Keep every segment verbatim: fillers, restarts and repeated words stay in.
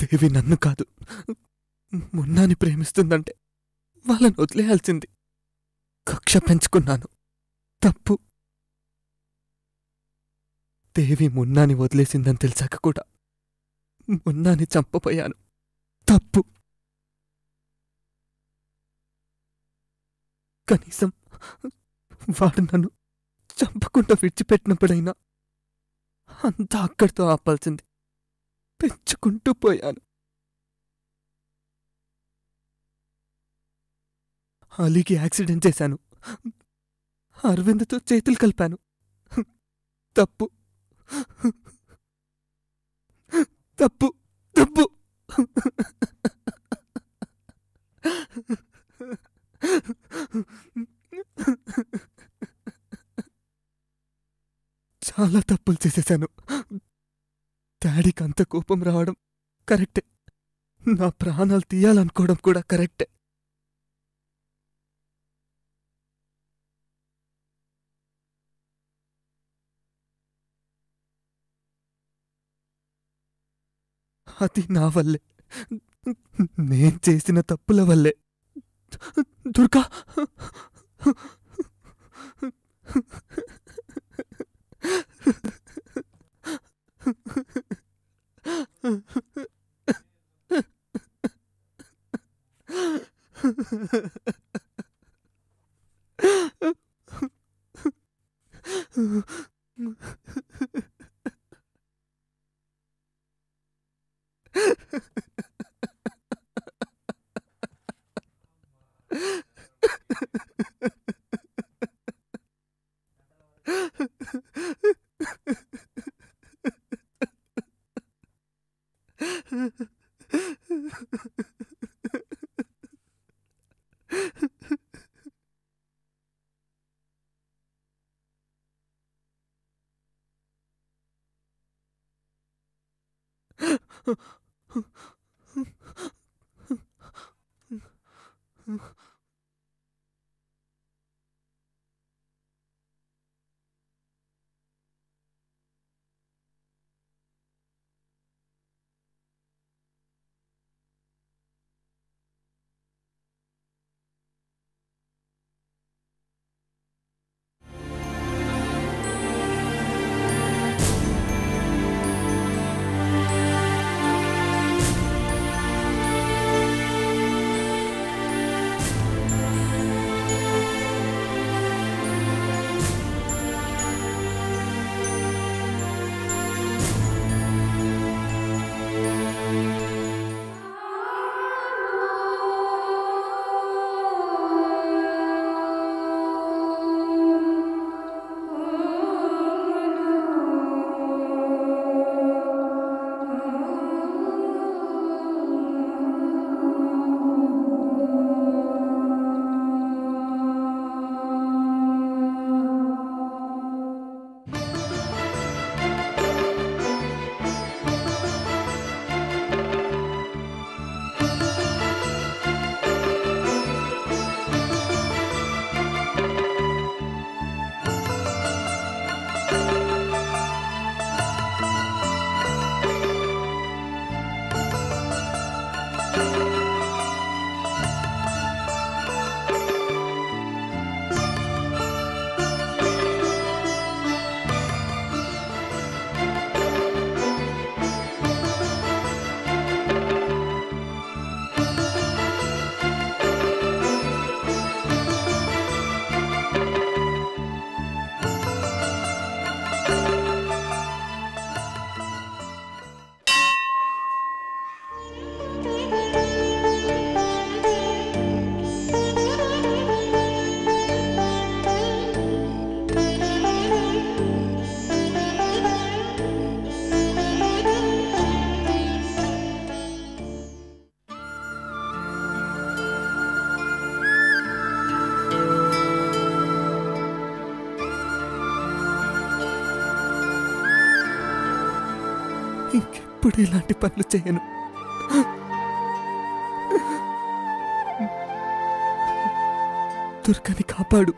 దేవి నన్ను కాదు, మున్నాని ప్రేమిస్తుందంటే వాళ్ళని వదిలేయాల్సింది. కక్ష పెంచుకున్నాను, తప్పు. దేవి మున్నాని వదిలేసిందని తెలిసాక కూడా మున్నాని చంపపోయాను, తప్పు. కనీసం వాడు నన్ను చంపకుండా విడిచిపెట్టినప్పుడైనా అంతా అక్కడితో ఆపాల్సింది. పెంచుకుంటూ పోయాను. అలీకి యాక్సిడెంట్ చేశాను, అరవింద్తో చేతులు కలిపాను, తప్పు తప్పు తప్పు. చాలా తప్పులు చేసేశాను. డాడీకి అంత కోపం రావడం కరెక్టే, నా ప్రాణాలు తీయాలనుకోవడం కూడా కరెక్టే. అది నా వల్లే, నేను చేసిన తప్పుల వల్లే. దుర్గా, ఇంకెప్పుడు ఇలాంటి పనులు చేయను. దుర్గని కాపాడు.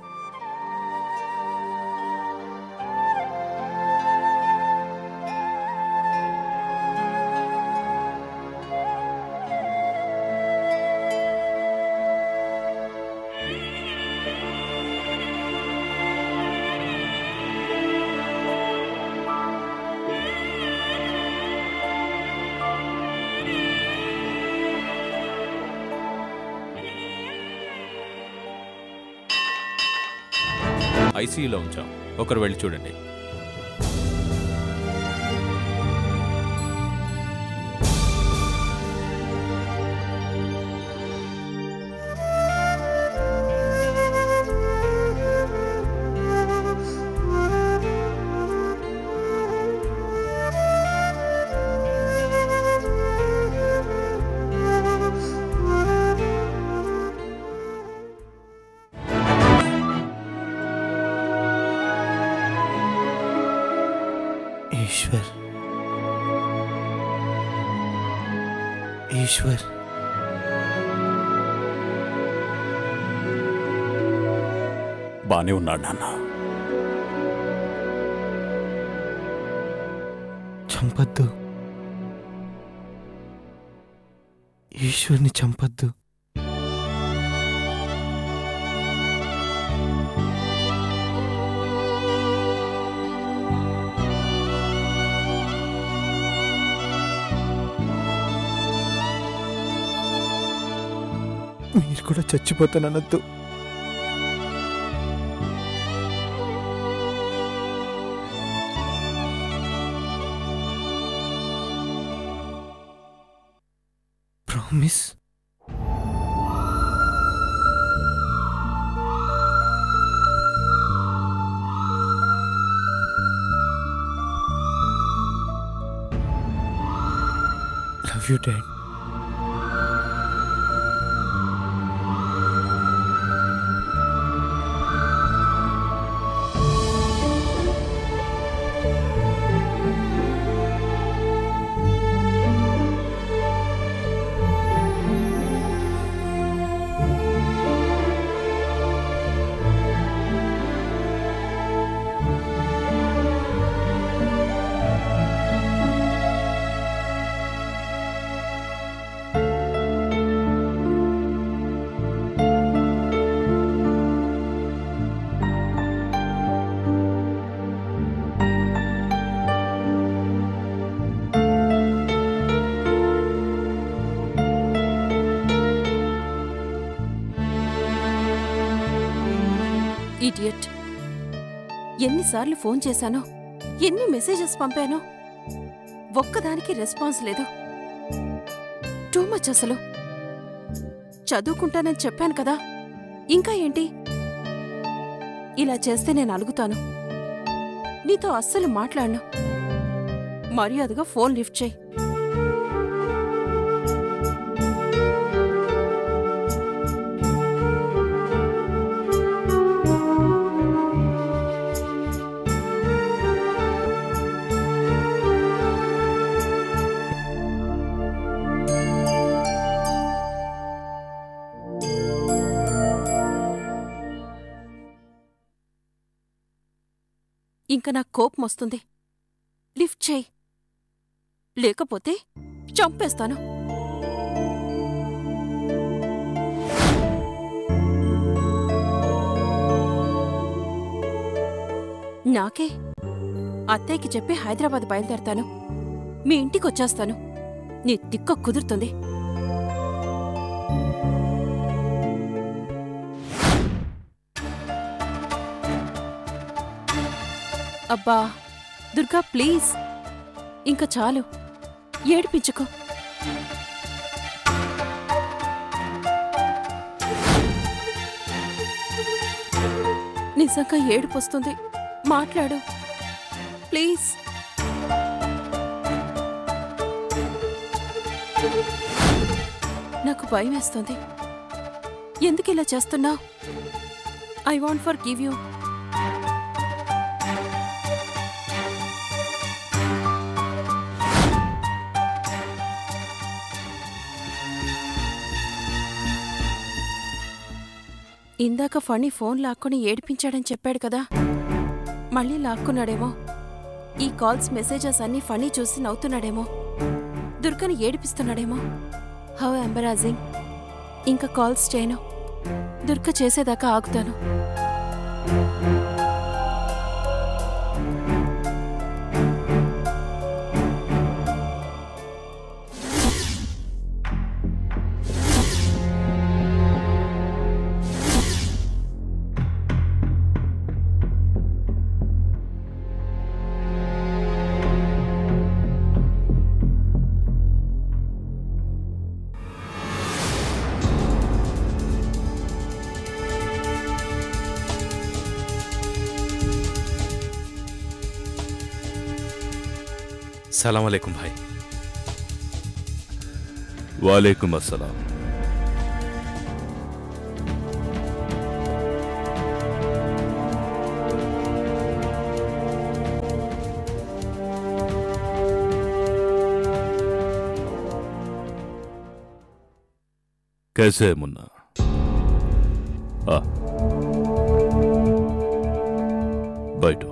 ఐసీయూలో ఉంచాం. ఒకరు వెళ్ళి చూడండి. ఈశ్వర్, ఈశ్వర్, బానే ఉన్నాడు నాన్న. చంపద్దు, ఈశ్వర్ని చంపద్దు. మీరు కూడా చచ్చిపోతాననద్దు. Promise. Love you dad. Idiot. ఎన్నిసార్లు ఫోన్ చేశానో, ఎన్ని మెసేజెస్ పంపానో, ఒక్కదానికి రెస్పాన్స్ లేదు. టూ మచ్ అసలు. చదువుకుంటానని చెప్పాను కదా, ఇంకా ఏంటి? ఇలా చేస్తే నేను అలుగుతాను. నీతో అస్సలు మాట్లాడను. మర్యాదగా ఫోన్ లిఫ్ట్ చేయి. ఇంక నాకు కోపం వస్తుంది. లిఫ్ట్ చేయి, లేకపోతే చంపేస్తాను. నాకే అత్తయ్యకి చెప్పి హైదరాబాద్ బయలుదేరతాను. మీ ఇంటికొచ్చేస్తాను. నీ తిక్క కుదురుతుంది. అబ్బా దుర్గా, ప్లీజ్, ఇంక చాలు, ఏడిపించుకో. నిజంగా ఏడుపొస్తుంది. మాట్లాడు ప్లీజ్. నాకు భయం వేస్తుంది. ఎందుకు ఇలా చేస్తున్నావు? I want forgive you. ఇందాక ఫణి ఫోన్ లాక్కొని ఏడిపించాడని చెప్పాడు కదా, మళ్ళీ లాక్కున్నాడేమో. ఈ కాల్స్ మెసేజెస్ అన్నీ ఫణి చూసి నవ్వుతున్నాడేమో. దుర్గని ఏడిపిస్తున్నాడేమో. How embarrassing. ఇంకా కాల్స్ చేయను. దుర్గ చేసేదాకా ఆగుతాను. सलाम अलैकुम भाई। वालेकुम अस्सलाम। कैसे है मुन्ना? आ बैठो।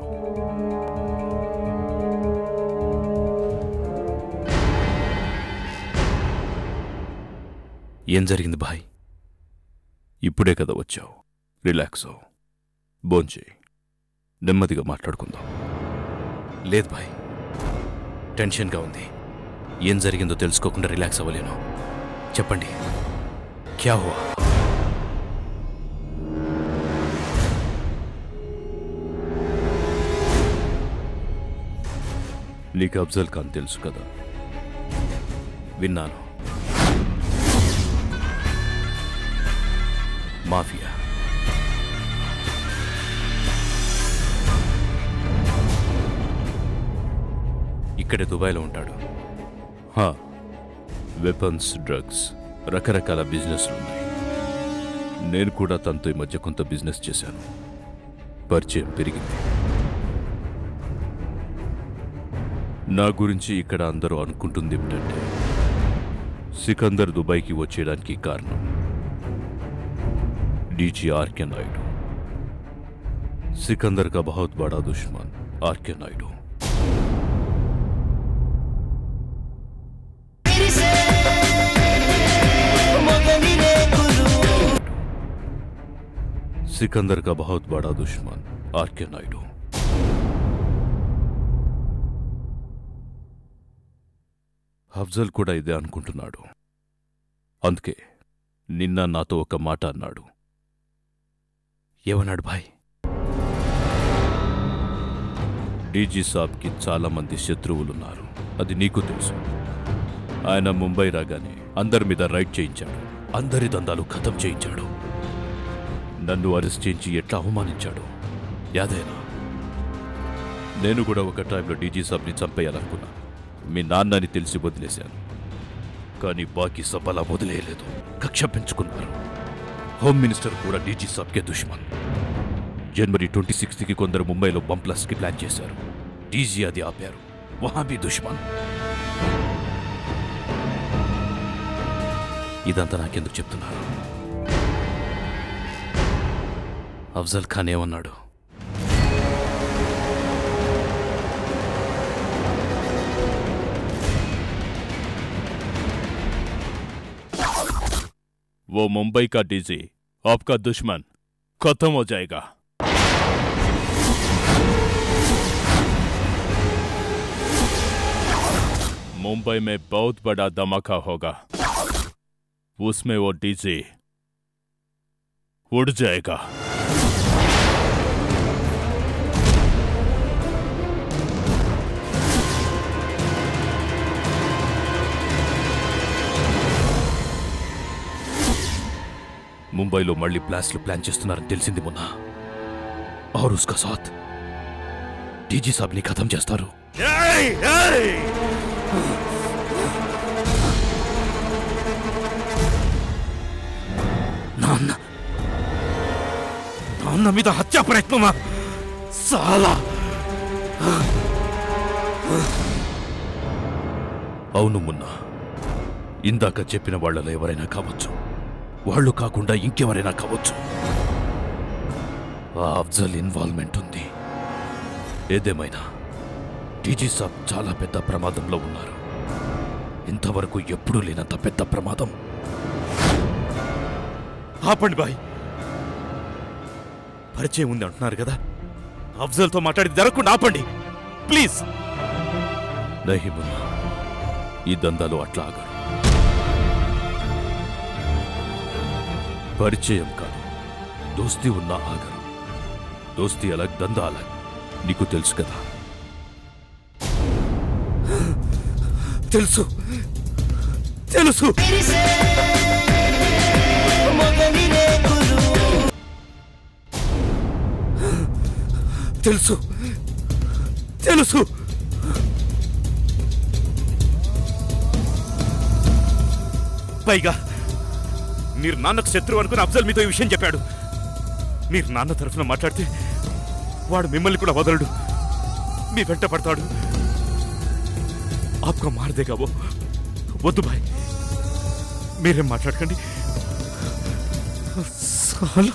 ఏం జరిగింది భాయ్? ఇప్పుడే కదా వచ్చావు, రిలాక్స్ అవు, భోంచేయి, నెమ్మదిగా మాట్లాడుకుందాం. లేదు భాయ్, టెన్షన్గా ఉంది. ఏం జరిగిందో తెలుసుకోకుండా రిలాక్స్ అవ్వలేను. చెప్పండి, క్యా హువా? నీకు అఫ్జల్ ఖాన్ తెలుసు కదా? విన్నాను. మాఫియా. ఇక్కడే దుబాయ్లో ఉంటాడు. హా, వెపన్స్, డ్రగ్స్, రకరకాల బిజినెస్లు ఉన్నాయి. నేను కూడా తనతో ఈ మధ్య కొంత బిజినెస్ చేశాను. పరిచయం పెరిగింది. నా గురించి ఇక్కడ అందరూ అనుకుంటుంది ఏమిటంటే సికందర్ దుబాయ్కి వచ్చేయడానికి కారణం डीजी आर के नायडू। सिकंदर का बहुत बड़ा दुश्मन आर के नायडू। सिकंदर का बहुत बड़ा दुश्मन आर के नायडू। అఫ్జల్ కూడా ఇదే అనుకుంటున్నాడు. అందుకే నిన్న నాతో ఒక మాట అన్నాడు. ఏమన్నాడు భాయ్? డీజీ సాబ్కి చాలా మంది శత్రువులున్నారు, అది నీకు తెలుసు. ఆయన ముంబై రాగానే అందరి మీద రైడ్ చేయించాడు, అందరి దందాలు ఖతం చేయించాడు. నన్ను అరెస్ట్ చేయించి ఎట్లా అవమానించాడు యాదేనా? నేను కూడా ఒక టైంలో డీజీ సాబ్ని చంపేయాలనుకున్నా. మీ నాన్నని తెలిసి వదిలేశాను. కానీ బాకీ సబ్ అలా వదిలేయలేదు, కక్ష పెంచుకున్నారు. హోమ్ మినిస్టర్ కూడా డీజీ సాబ్కే దుష్మన్. జనవరి ట్వంటీ సిక్స్త్కి కొందరు ముంబైలో బంప్లస్కి ప్లాన్ చేశారు. డీజీ అది ఆపారు, వహా భీ దుష్మన్. ఇదంతా నాకెందుకు చెప్తున్నారు? అఫ్జల్ ఖాన్ ఏమన్నాడు? वो मुंबई का डीजी आपका दुश्मन खत्म हो जाएगा। मुंबई में बहुत बड़ा धमाका होगा, उसमें वो डीजी उड़ जाएगा। ముంబైలో మళ్ళీ బ్లాస్ట్లు ప్లాన్ చేస్తున్నారని తెలిసింది మొన్న. और उसका साथ डीजी साहब ని ఖతం చేస్తారు. నాన్న నాన్న మీద హత్యా ప్రయత్నమా? సాలా! అవును మున్నా, ఇందాక చెప్పిన వాళ్లలో ఎవరైనా కావచ్చు, వాళ్ళు కాకుండా ఇంకెవరైనా కావచ్చు. ఆ అఫ్జల్ ఇన్వాల్వ్మెంట్ ఉంది. ఏదేమైనా డీజీ సాబ్ చాలా పెద్ద ప్రమాదంలో ఉన్నారు. ఇంతవరకు ఎప్పుడూ లేనంత పెద్ద ప్రమాదం. ఆపండి బాయ్, పరిచయం ఉంది అంటున్నారు కదా, అఫ్జల్తో మాట్లాడి జరగకుండా ఆపండి ప్లీజ్. నహీ మున్నా, ఈ దందాలు అట్లా ఆగరు. పరిచయం కాదు, దోస్తీ ఉన్నా ఆగరు. దోస్తీ అలగ్, దందా అలగ్, నీకు తెలుసు కదా. తెలుసు తెలుసు తెలుసు తెలుసు పైగా మీరు నాన్నకు శత్రువు అనుకుని అఫ్జల్ మీతో ఈ విషయం చెప్పాడు. మీరు నాన్న తరఫున మాట్లాడితే వాడు మిమ్మల్ని కూడా వదలడు, మీ వెంట పడతాడు. ఆప్కో మారదేగా వో. వద్దు భాయ్, మీరేం మాట్లాడకండి. చాలా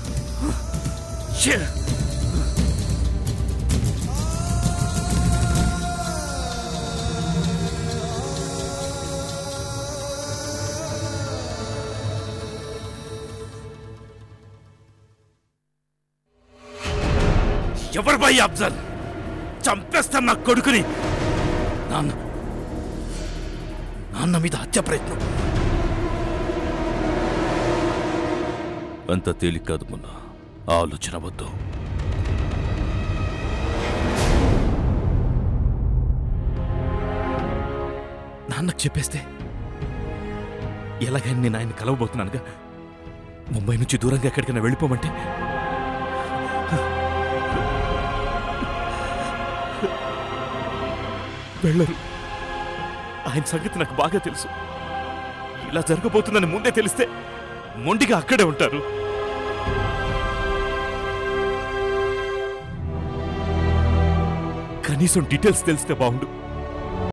ఎవరు భాయ్ అఫ్జల్? చంపేస్తాను నా కొడుకుని. నాన్న నాన్న మీద హత్య ప్రయత్నం. అంత తేలిక కాదు మొన్న. ఆలోచన వద్దు. నాన్నకు చెప్పేస్తే ఎలాగైనా నేను ఆయన కలవబోతున్నానుగా. ముంబై నుంచి దూరంగా ఎక్కడికైనా వెళ్ళిపోమంటే వెళ్ళరు. ఆయన సంగతి నాకు బాగా తెలుసు. ఇలా జరగబోతుందని ముందే తెలిస్తే మొండిగా అక్కడే ఉంటారు. కనీసం డీటెయిల్స్ తెలిస్తే బాగుండు.